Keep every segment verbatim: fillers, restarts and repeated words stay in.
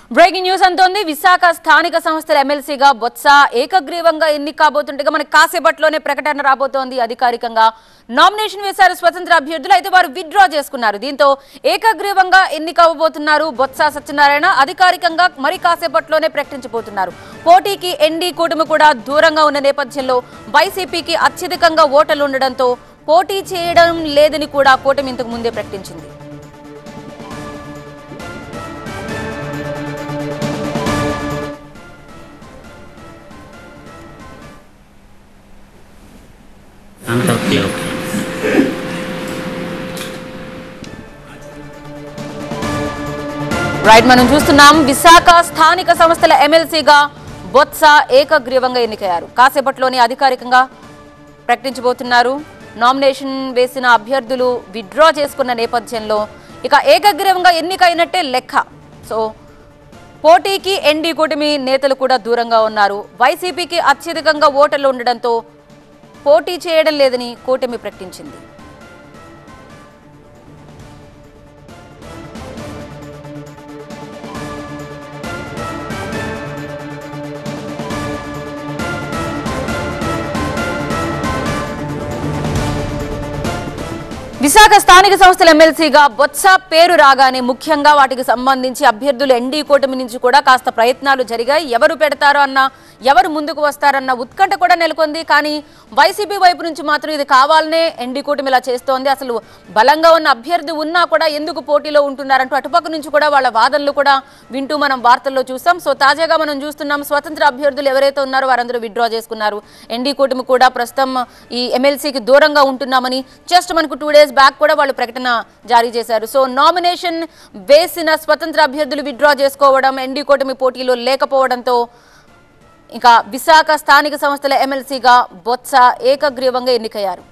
Breaking news అంతోంది. Visakha స్థానిక సంస్థల ఎమ్మెల్సీగా బొత్స ఏకగ్రీవంగా ఎన్నిక కాబోతుండగా మనకి కాసేపట్లోనే ప్రకటన రాబోతోంది. అధికారికంగా నామినేషన్ వేశారు స్వతంత్ర అభ్యర్థులు. అయితే వారు విత్డ్రా చేసుకున్నారు. దీంతో ఏకగ్రీవంగా ఎన్నిక అవ్వబోతున్నారు బొత్స సత్యనారాయణ. అధికారికంగా మరి కాసేపట్లోనే ప్రకటించబోతున్నారు. పోటీకి ఎన్డీ కూటమి కూడా దూరంగా ఉన్న నేపథ్యంలో వైసీపీకి అత్యధికంగా ఓటర్లు ఉండడంతో పోటీ చేయడం లేదని కూడా కూటమి ఇంతకు ముందే ప్రకటించింది. రైట్, మనం చూస్తున్నాం విశాఖ స్థానిక సంస్థల ఎమ్మెల్సీగా బొత్స ఏకగ్రీవంగా ఎన్నికయ్యారు. కాసేపట్లోనే అధికారికంగా ప్రకటించబోతున్నారు. నామినేషన్ వేసిన అభ్యర్థులు విత్డ్రా చేసుకున్న నేపథ్యంలో ఇక ఏకగ్రీవంగా ఎన్నికైనట్టే లెక్క. సో పోటీకి ఎన్డీ కూటమి నేతలు కూడా దూరంగా ఉన్నారు. వైసీపీకి అత్యధికంగా ఓటర్లు ఉండడంతో పోటీ చేయడం లేదని కూటమి ప్రకటించింది. విశాఖ స్థానిక సంస్థల ఎమ్మెల్సీగా బొత్స పేరు రాగానే ముఖ్యంగా వాటికి సంబంధించి అభ్యర్థులు ఎన్డీ కూటమి నుంచి కూడా కాస్త ప్రయత్నాలు జరిగాయి. ఎవరు పెడతారో అన్న, ఎవరు ముందుకు వస్తారన్న ఉత్కంఠ కూడా నెలకొంది. కానీ వైసీపీ వైపు నుంచి మాత్రం ఇది కావాలనే ఎన్డీ కూటమి ఇలా చేస్తోంది. అసలు బలంగా ఉన్న అభ్యర్థి ఉన్నా కూడా ఎందుకు పోటీలో ఉంటున్నారంటూ అటుపక్క నుంచి కూడా వాళ్ళ వాదనలు కూడా వింటూ మనం వార్తల్లో చూస్తాం. సో తాజాగా మనం చూస్తున్నాం స్వతంత్ర అభ్యర్థులు ఎవరైతే ఉన్నారో వారందరూ విత్డ్రా చేసుకున్నారు. ఎన్డీ కూటమి కూడా ప్రస్తుతం ఈ ఎమ్మెల్సీకి దూరంగా ఉంటున్నామని జస్ట్ మనకు టూ డేస్ బ్యాక్ కూడా వాళ్ళు ప్రకటన జారీ చేశారు. సో నామినేషన్ వేసిన స్వతంత్ర అభ్యర్థులు విత్డ్రా చేసుకోవడం, ఎన్డీ కూటమి పోటీలో లేకపోవడంతో ఇక విశాఖ స్థానిక సంస్థల ఎమ్మెల్సీగా బొత్స ఏకగ్రీవంగా ఎన్నికయ్యారు.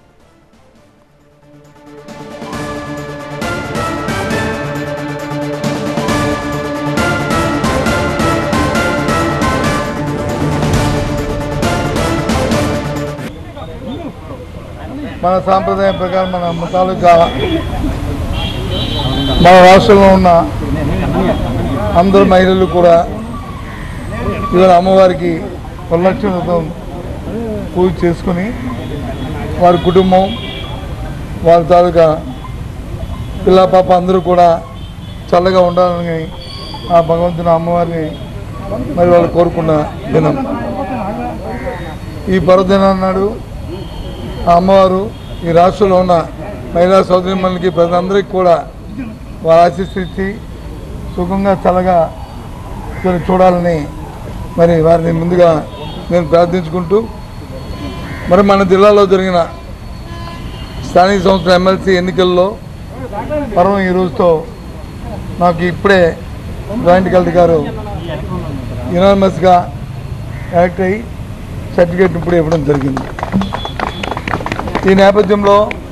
మన సాంప్రదాయం ప్రకారం మన తాలూకా మన రాష్ట్రంలో ఉన్న అందరు మహిళలు కూడా ఇవాళ అమ్మవారికి వరలక్ష్మితో పూజ చేసుకుని వారి కుటుంబం, వారి తాలూకా పిల్ల పాప అందరూ కూడా చల్లగా ఉండాలని ఆ భగవంతుని అమ్మవారిని మరి వాళ్ళు కోరుకున్న దినం ఈ పర్వదినం నాడు ఆ అమ్మవారు ఈ రాష్ట్రంలో ఉన్న మహిళా సోదరిమణులకి ప్రజలందరికీ కూడా వారు ఆశీస్సు ఇచ్చి సుఖంగా చల్లగా చూడాలని మరి వారిని ముందుగా నేను ప్రార్థించుకుంటూ, మరి మన జిల్లాలో జరిగిన స్థానిక సంస్థల ఎమ్మెల్సీ ఎన్నికల్లో పర్వం ఈ రోజుతో నాకు ఇప్పుడే జాయింట్ కలెక్టర్ గారు యునానిమస్గా యాక్ట్ అయ్యి సర్టిఫికేట్ ఇప్పుడు ఇవ్వడం జరిగింది. ఈ నేపథ్యంలో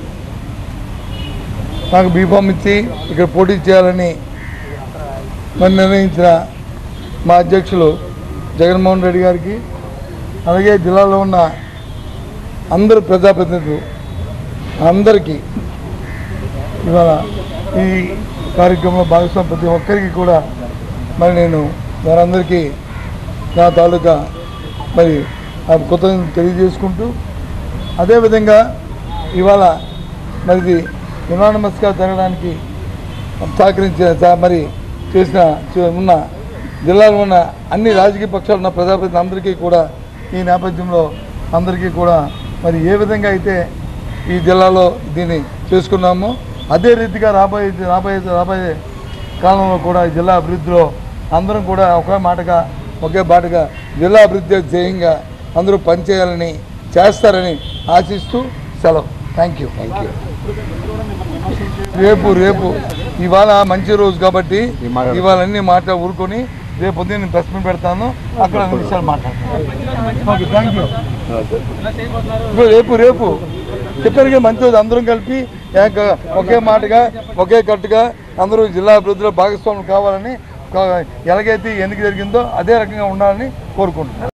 నాకు బీఫామ్ ఇచ్చి ఇక్కడ పోటీ చేయాలని మరి నిర్ణయించిన మా అధ్యక్షులు జగన్మోహన్ రెడ్డి గారికి, అలాగే జిల్లాలో ఉన్న అందరు ప్రజాప్రతినిధులు అందరికీ ఇవాళ ఈ కార్యక్రమంలో భాగస్వామి ప్రతి ఒక్కరికి కూడా మరి నేను వారందరికీ నా తాలూకా మరి ఆ కృతజ్ఞతలు తెలియజేసుకుంటూ, అదేవిధంగా ఇవాళ మరిది యునానిమస్గా జరగడానికి సహకరించిన మరి చేసిన ఉన్న జిల్లాలో ఉన్న అన్ని రాజకీయ పక్షాలు ఉన్న ప్రజాప్రతినిధులు అందరికీ కూడా ఈ నేపథ్యంలో అందరికీ కూడా మరి ఏ విధంగా అయితే ఈ జిల్లాలో దీన్ని చేసుకున్నామో అదే రీతిగా రాబోయే రాబోయే రాబోయే కాలంలో కూడా ఈ జిల్లా అభివృద్ధిలో అందరం కూడా ఒకే మాటగా ఒకే బాటగా జిల్లా అభివృద్ధి ధ్యేయంగా అందరూ పనిచేయాలని చేస్తారని ఆశిస్తూ సెలవు. థ్యాంక్ యూ థ్యాంక్ యూ రేపు రేపు ఇవాళ మంచి రోజు కాబట్టి ఇవాళ అన్ని మాట ఊరుకొని రేపు పొద్దున్న నేను ప్రెస్ మీట్ పెడతాను, అక్కడ అన్ని విషయాలు మాట్లాడతాను. Okay, thank you. రేపు రేపు చెప్పారు మంచి రోజు అందరం కలిపి ఒకే మాటగా ఒకే కట్టుగా అందరూ జిల్లా అభివృద్ధిలో భాగస్వాములు కావాలని ఎలాగైతే ఎన్నిక జరిగిందో అదే రకంగా ఉండాలని కోరుకుంటున్నాను.